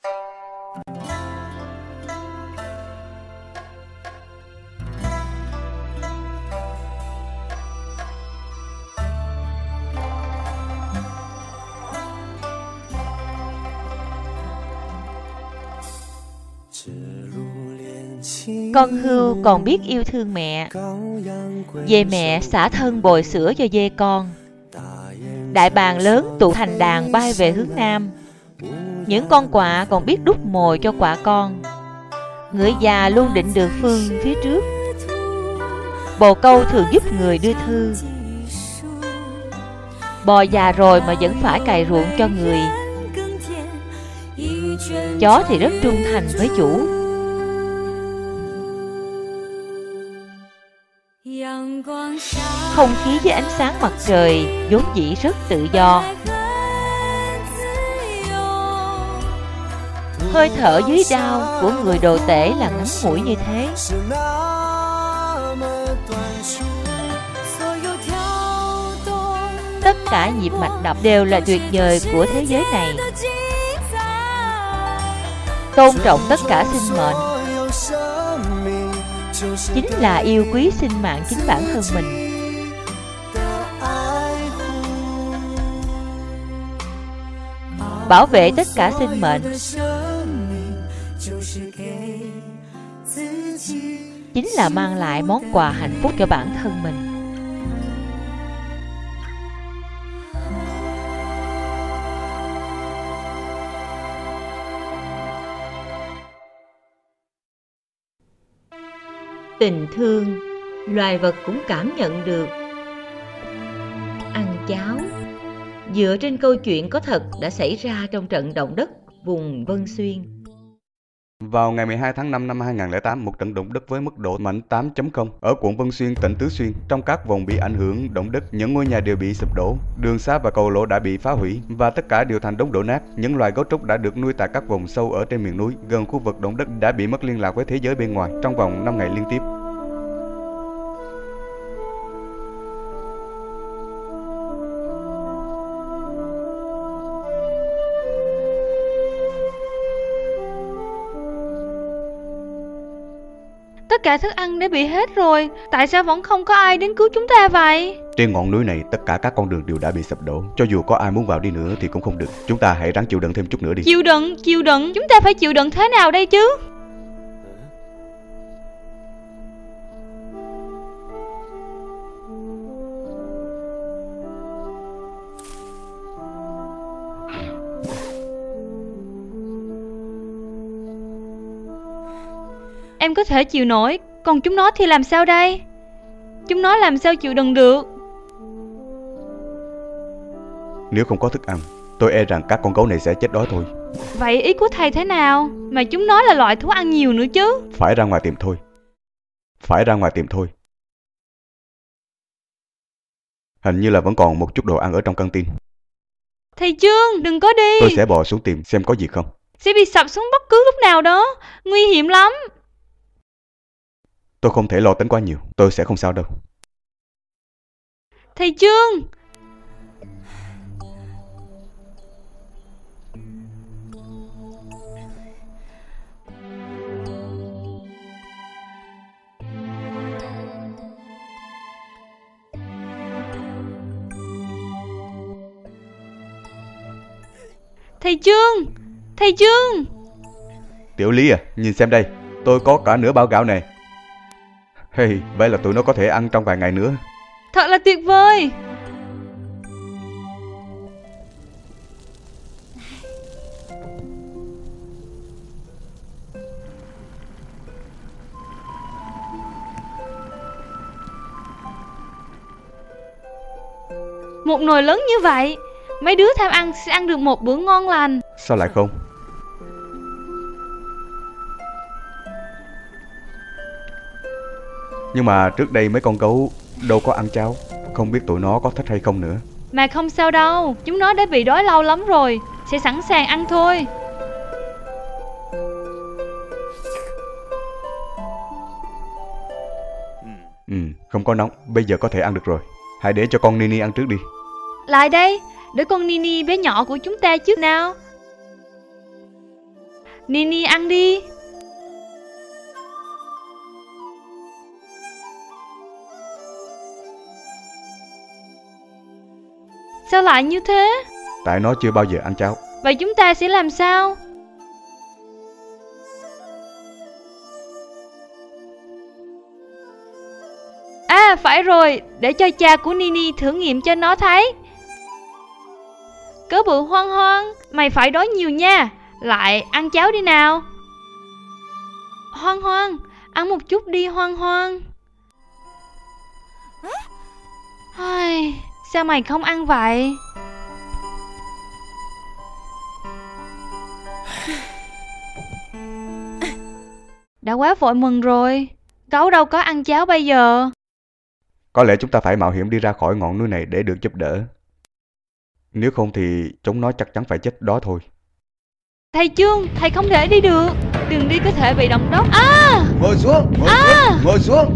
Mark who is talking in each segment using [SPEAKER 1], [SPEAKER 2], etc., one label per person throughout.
[SPEAKER 1] Con hươu còn biết yêu thương mẹ, về mẹ xả thân bồi sữa cho dê con. Đại bàng lớn tụ thành đàn bay về hướng nam. Những con quạ còn biết đút mồi cho quạ con. Ngựa già luôn định đường phương phía trước. Bồ câu thường giúp người đưa thư. Bò già rồi mà vẫn phải cày ruộng cho người. Chó thì rất trung thành với chủ. Không khí với ánh sáng mặt trời vốn dĩ rất tự do. Hơi thở dưới đao của người đồ tể là ngắn ngủi như thế. Tất cả nhịp mạch đập đều là tuyệt vời của thế giới này. Tôn trọng tất cả sinh mệnh chính là yêu quý sinh mạng chính bản thân mình. Bảo vệ tất cả sinh mệnh chính là mang lại món quà hạnh phúc cho bản thân mình. Tình thương, loài vật cũng cảm nhận được. Ăn cháo dựa trên câu chuyện có thật đã xảy ra trong trận động đất vùng Vân Xuyên.
[SPEAKER 2] Vào ngày 12 tháng 5 năm 2008, một trận động đất với mức độ mạnh 8.0 ở quận Vân Xuyên, tỉnh Tứ Xuyên. Trong các vùng bị ảnh hưởng động đất, những ngôi nhà đều bị sụp đổ, đường xá và cầu lộ đã bị phá hủy và tất cả đều thành đống đổ nát. Những loài gấu trúc đã được nuôi tại các vùng sâu ở trên miền núi gần khu vực động đất đã bị mất liên lạc với thế giới bên ngoài trong vòng 5 ngày liên tiếp.
[SPEAKER 3] Tất cả thức ăn đã bị hết rồi. Tại sao vẫn không có ai đến cứu chúng ta vậy?
[SPEAKER 2] Trên ngọn núi này, tất cả các con đường đều đã bị sụp đổ. Cho dù có ai muốn vào đi nữa thì cũng không được. Chúng ta hãy ráng chịu đựng thêm chút nữa đi.
[SPEAKER 3] Chịu đựng. Chúng ta phải chịu đựng thế nào đây chứ? Em có thể chịu nổi, còn chúng nó thì làm sao đây? Chúng nó làm sao chịu đựng được?
[SPEAKER 2] Nếu không có thức ăn, tôi e rằng các con gấu này sẽ chết đói thôi.
[SPEAKER 3] Vậy ý của thầy thế nào? Mà chúng nó là loại thú ăn nhiều nữa chứ.
[SPEAKER 2] Phải ra ngoài tìm thôi. Hình như là vẫn còn một chút đồ ăn ở trong căng tin.
[SPEAKER 3] Thầy Trương, đừng có đi.
[SPEAKER 2] Tôi sẽ bò xuống tìm xem có gì không.
[SPEAKER 3] Sẽ bị sập xuống bất cứ lúc nào đó. Nguy hiểm lắm.
[SPEAKER 2] Tôi không thể lo tính quá nhiều. Tôi sẽ không sao đâu.
[SPEAKER 3] Thầy Trương. Thầy Trương.
[SPEAKER 2] Tiểu Lý à, nhìn xem đây. Tôi có cả nửa bao gạo này. Hey, vậy là tụi nó có thể ăn trong vài ngày nữa.
[SPEAKER 3] Thật là tuyệt vời. Một nồi lớn như vậy, mấy đứa tham ăn sẽ ăn được một bữa ngon lành.
[SPEAKER 2] Sao lại không? Nhưng mà trước đây mấy con gấu đâu có ăn cháo. Không biết tụi nó có thích hay không nữa.
[SPEAKER 3] Mà không sao đâu, chúng nó đã bị đói lâu lắm rồi, sẽ sẵn sàng ăn thôi.
[SPEAKER 2] Không có nóng, bây giờ có thể ăn được rồi. Hãy để cho con Nini ăn trước đi.
[SPEAKER 3] Lại đây, để con Nini bé nhỏ của chúng ta trước nào. Nini ăn đi. Sao lại như thế?
[SPEAKER 2] Tại nó chưa bao giờ ăn cháo.
[SPEAKER 3] Vậy chúng ta sẽ làm sao? À phải rồi, để cho cha của Nini thử nghiệm cho nó thấy. Cớ bự Hoan Hoan, mày phải đói nhiều nha. Lại ăn cháo đi nào. Hoan Hoan, ăn một chút đi Hoan Hoan. Ai, sao mày không ăn vậy? Đã quá vội mừng rồi. Gấu đâu có ăn cháo bây giờ.
[SPEAKER 2] Có lẽ chúng ta phải mạo hiểm đi ra khỏi ngọn núi này để được giúp đỡ. Nếu không thì chúng nó chắc chắn phải chết đó thôi.
[SPEAKER 3] Thầy Chương, thầy không thể đi được. Đường đi có thể bị động đất. À!
[SPEAKER 2] Ngồi xuống, ngồi xuống.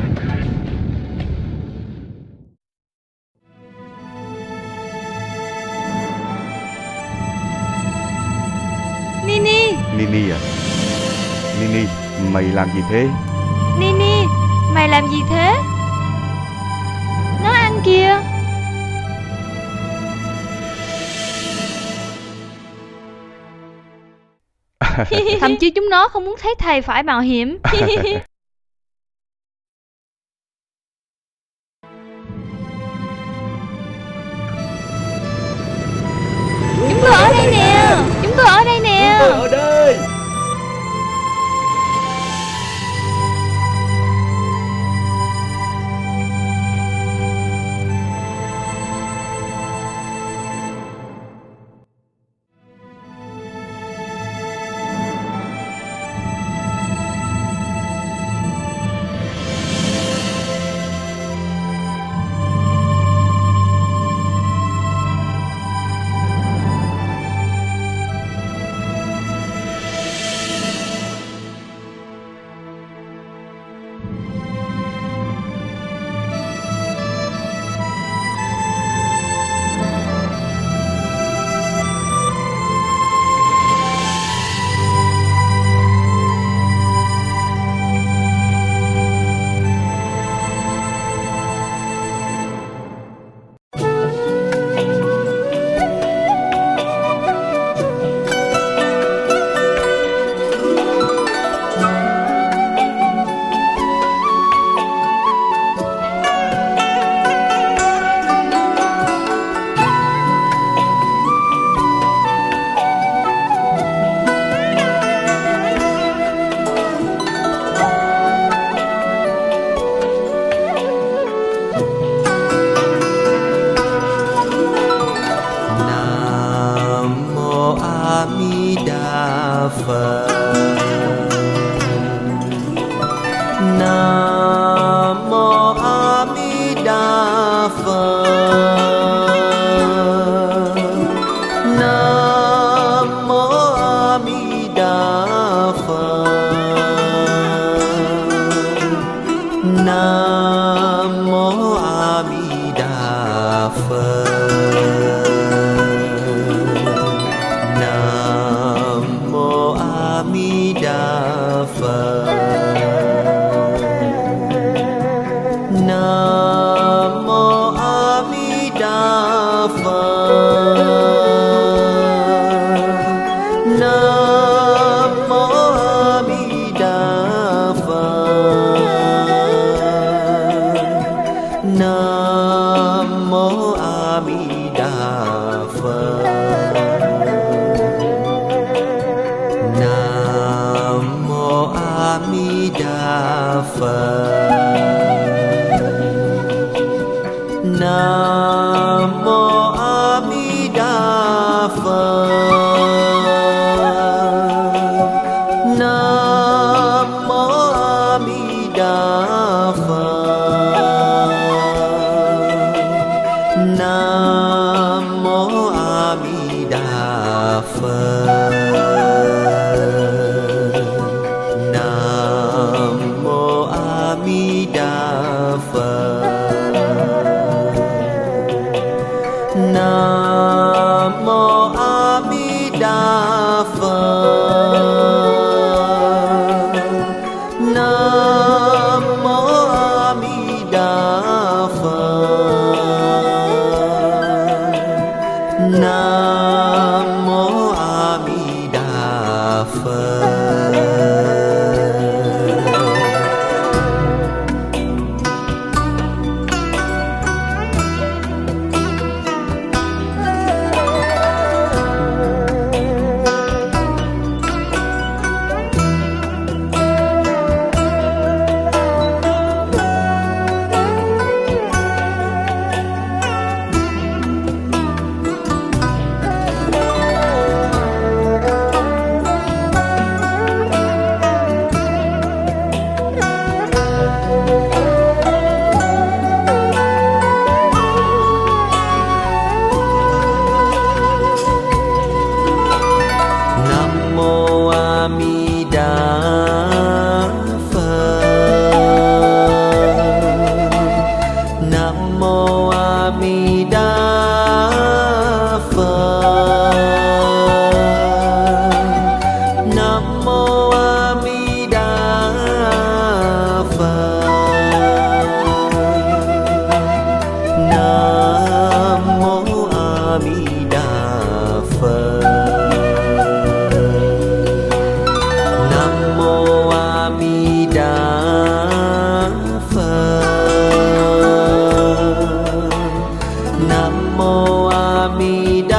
[SPEAKER 3] Nini,
[SPEAKER 2] Nini à? Nini, mày làm gì thế?
[SPEAKER 3] Nini, mày làm gì thế? Nó ăn kìa. Thậm chí chúng nó không muốn thấy thầy phải mạo hiểm. Chúng tôi ở đây nè. Chúng tôi ở đây nè.
[SPEAKER 2] Chúng tôi ở đây.
[SPEAKER 4] Nam mô A Di Đà Phật. Nam mô A Di